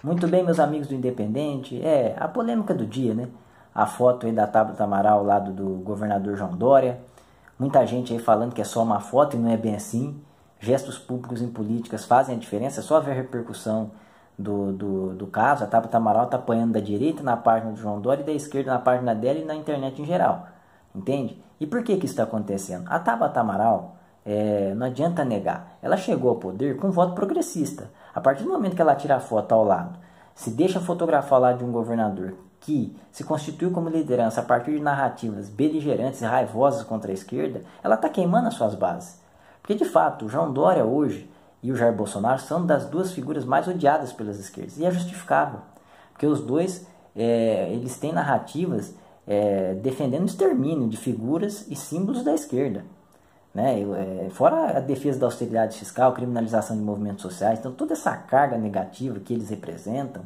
Muito bem, meus amigos do Independente, a polêmica do dia, né? A foto aí da Tabata Amaral ao lado do governador João Dória. Muita gente aí falando que é só uma foto e não é bem assim. Gestos públicos em políticas fazem a diferença, é só ver a repercussão do caso. A Tabata Amaral está apanhando da direita na página do João Dória e da esquerda na página dela e na internet em geral. Entende? E por que isso está acontecendo? A Tabata Amaral, não adianta negar, ela chegou ao poder com voto progressista. A partir do momento que ela tira a foto ao lado, se deixa fotografar ao lado de um governador que se constituiu como liderança a partir de narrativas beligerantes e raivosas contra a esquerda, ela está queimando as suas bases. Porque, de fato, o João Dória hoje e o Jair Bolsonaro são das duas figuras mais odiadas pelas esquerdas. E é justificável, porque os dois eles têm narrativas defendendo o extermínio de figuras e símbolos da esquerda. Né? Fora a defesa da austeridade fiscal, criminalização de movimentos sociais, então toda essa carga negativa que eles representam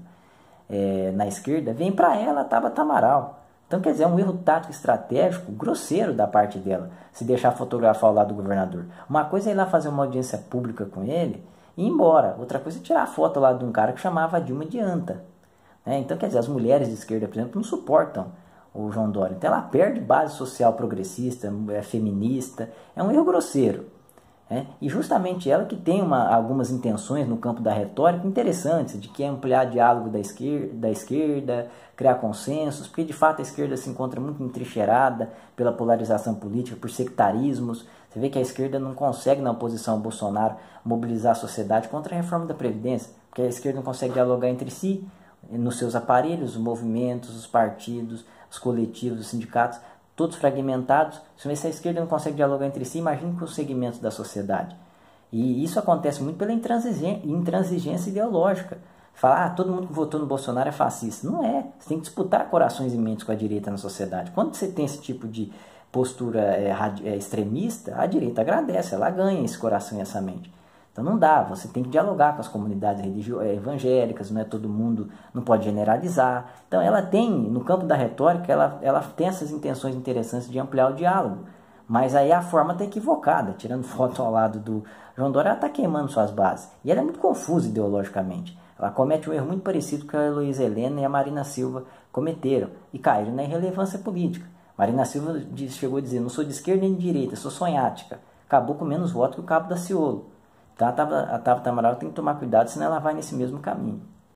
na esquerda vem para ela, a Tabata Amaral. Então, quer dizer, é um erro tático estratégico grosseiro da parte dela, se deixar fotografar ao lado do governador. Uma coisa é ir lá fazer uma audiência pública com ele e ir embora. Outra coisa é tirar a foto ao lado de um cara que chamava Dilma de anta. Então, quer dizer, as mulheres de esquerda, por exemplo, não suportam o João Dória. Então ela perde base social progressista, feminista. É um erro grosseiro. E justamente ela que tem algumas intenções no campo da retórica interessantes, de que é ampliar diálogo da esquerda, criar consensos, porque de fato a esquerda se encontra muito entrincheirada pela polarização política, por sectarismos. Você vê que a esquerda não consegue, na oposição ao Bolsonaro, mobilizar a sociedade contra a reforma da Previdência, porque a esquerda não consegue dialogar entre si, nos seus aparelhos, os movimentos, os partidos, os coletivos, os sindicatos, todos fragmentados. Se a esquerda não consegue dialogar entre si, imagine com os segmentos da sociedade. E isso acontece muito pela intransigência ideológica. Falar, todo mundo que votou no Bolsonaro é fascista. Não é. Você tem que disputar corações e mentes com a direita na sociedade. Quando você tem esse tipo de postura extremista, a direita agradece, ela ganha esse coração e essa mente. Então não dá, você tem que dialogar com as comunidades evangélicas, não é todo mundo, não pode generalizar. Então ela tem, no campo da retórica, ela tem essas intenções interessantes de ampliar o diálogo. Mas aí a forma está equivocada, tirando foto ao lado do João Dória, ela está queimando suas bases. E ela é muito confusa ideologicamente. Ela comete um erro muito parecido com a Heloísa Helena e a Marina Silva cometeram, e caíram na irrelevância política. Marina Silva chegou a dizer, não sou de esquerda nem de direita, sou sonhática. Acabou com menos votos que o Cabo Daciolo. Então a Tabata Amaral tem que tomar cuidado, senão ela vai nesse mesmo caminho.